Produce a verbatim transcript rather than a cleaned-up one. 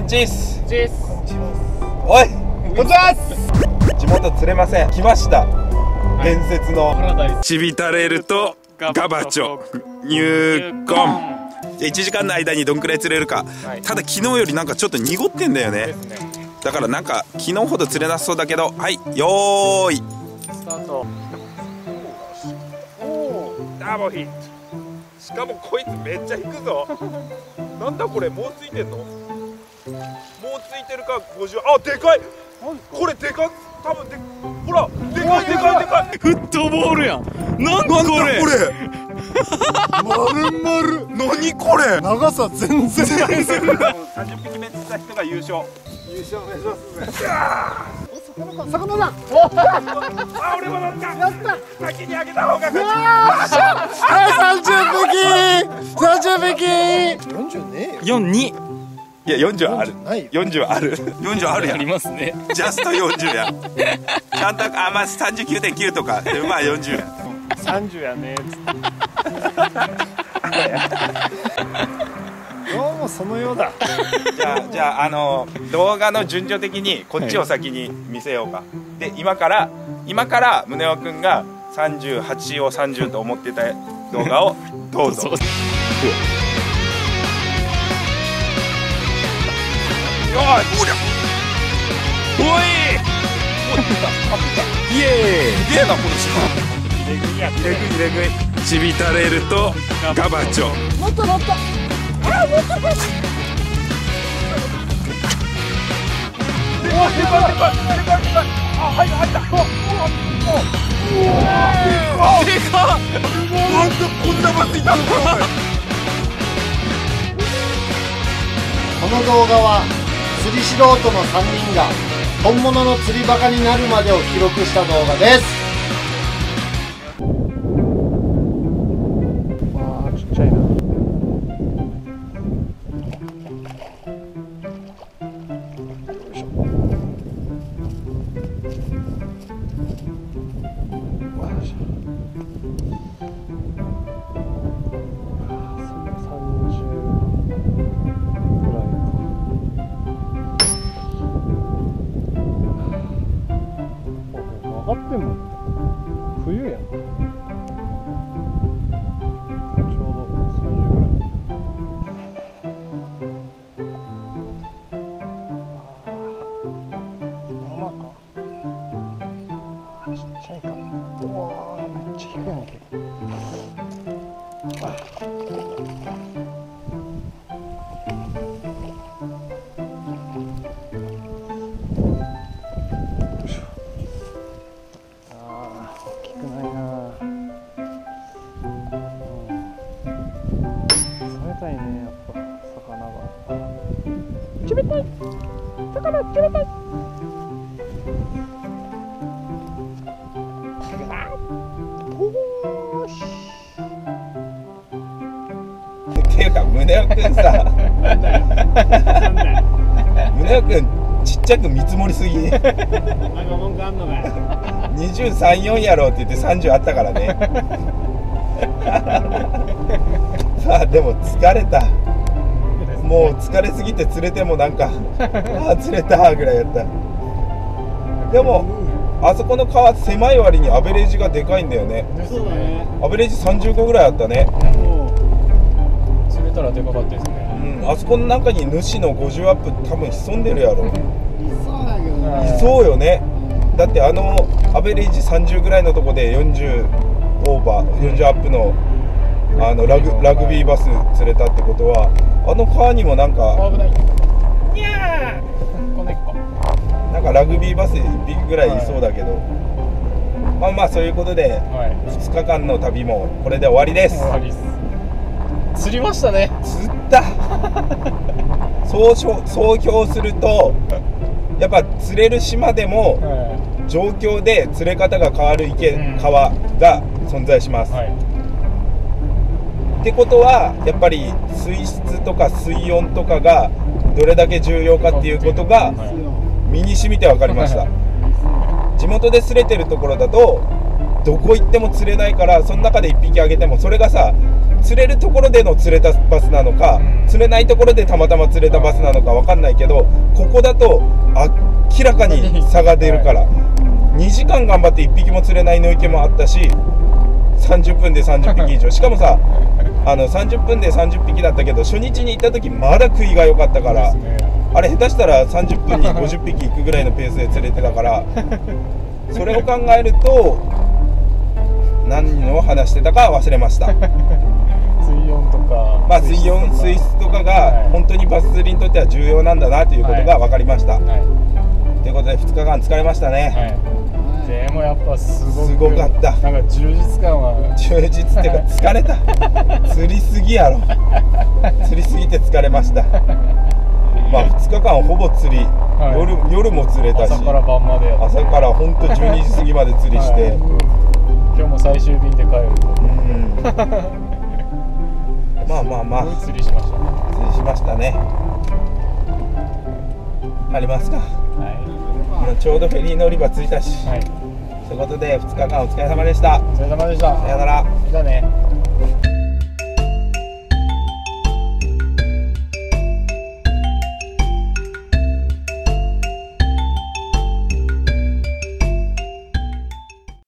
ンチースチース。 おいこんにちは。地元釣れません。来ました、伝説のチビタレールとガバチョ入魂。いちじかんの間にどんくらい釣れるか、はい、ただ昨日よりなんかちょっと濁ってんだよね。ですね。だからなんか昨日ほど釣れなさそうだけど、はい、よーいスタート。 ダブルヒット。しかもこいつめっちゃ引くぞ。なんだこれ、もうついてんの？もうついてるか。ごじゅう。あ、でかい。これでかい。多分で、ほら、でかいでかいでかい。 フットボールやん。なんこれ。 これ。丸々。 何これ。 長さ全然ない。 さんじゅっぴきめ釣った人が優勝。 優勝お願いしますね。 魚魚だ。 あ、俺も乗った。やった。先にあげた方が勝ち。 はい、三十匹。三十匹。四十ね。 四二。 いや、よんじゅうある。よんじゅうある。よんじゅうあるやん。 ありますね。 ジャストよんじゅうや。ちゃんと、あ、まあ、さんじゅうきゅうてんきゅうとか、で、まあ、よんじゅうや。 三十やね。 どうもそのようだ。 じゃあ、じゃあ、あの、動画の順序的に、こっちを先に見せようか。で、今から、今から、宗男くんがさんじゅうはちをさんじゅうと思ってた動画を、どうぞ。よーい、おりゃ。おい。イエーイ。すげえな、この島。レグイや。レグイ、レグイ。 チビタレールとガバチョ。 もっともっと。あ、もっともっと。 でかい、でかい、でかい、でかい、でかい。あ、入った、入った。おおお。でかっ。なんでこんなバスいたのか。 この動画は釣り素人のさんにんが本物の釣りバカになるまでを記録した動画です。わあ、ちっちゃいな。上がっても冬やん。ちょうどさんじゅうぐらい。生か。ちっちゃいか。うわー、めっちゃ低いやんけ。 冷たい。魚冷たい。 っていうか、宗男くんさ。宗男くん、ちっちゃく見積もりすぎ。なんか文句あんのかよ。にじゅうさん、よんやろうって言ってさんじゅうあったからね。さあ、でも疲れた。もう疲れすぎて釣れてもなんかああ釣れたぐらいやった。でもあそこの川狭い割にアベレージがでかいんだよね。そうだね。アベレージさんじゅうごぐらいあったね。 釣れたらでかかったですね。 うん、あそこの中に主のごじゅうアップ多分潜んでるやろ。いそうだけどね。 いそうよね。だってあのアベレージさんじゅうぐらいのとこでよんじゅうオーバーよんじゅうアップのあのラグラグビーバス釣れたってことは、あの川にもなんか危ない。にゃー。こねっこ。 なんかラグビーバスいっぴきぐらいいそうだけど、はい、まあまあそういうことで、はい、ふつかかんの旅もこれで終わりです。終わりです。 釣りましたね。 釣った。総称総評するとやっぱ釣れる島でも、はい、状況で釣れ方が変わる池、うん、川が存在します。はい、ってことはやっぱり水質とか水温とかがどれだけ重要かっていうことが身に染みて分かりました。地元で釣れてるところだとどこ行っても釣れないから、その中でいっぴきあげてもそれがさ釣れるところでの釣れたバスなのか、うん、釣れないところでたまたま釣れたバスなのか分かんないけど、ここだと明らかに差が出るから、はい、にじかん頑張っていっぴきも釣れないの池もあったし、さんじゅっぷんでさんじゅっぴき以上しかもさ、あのさんじゅっぷんでさんじゅっぴきだったけど、初日に行った時まだ食いが良かったから、あれ下手したらさんじゅっぷんにごじゅっぴきいくぐらいのペースで釣れてたからそれを考えると何を話してたか忘れました水温とか、 まあ水温水質とかが本当にバス釣りにとっては重要なんだなということが分かりました、はいはい、ということでふつかかん疲れましたね、はい、 でもやっぱすごくすごかった。 なんか充実感は充実っていうか疲れた釣りすぎやろ釣りすぎて疲れましたまあふつかかんほぼ釣り、はい、夜, 夜も釣れたし、 朝から晩までやって、 朝からほんとじゅうにじ過ぎまで釣りして、はい、 今日も最終便で帰るうんまあまあまあ釣りしましたね釣りしましたね。ありますか、はい、ちょうどフェリー乗り場着いたし、はい、ということでふつかかんお疲れ様でした。 お疲れ様でした。 さよなら。 じゃあね。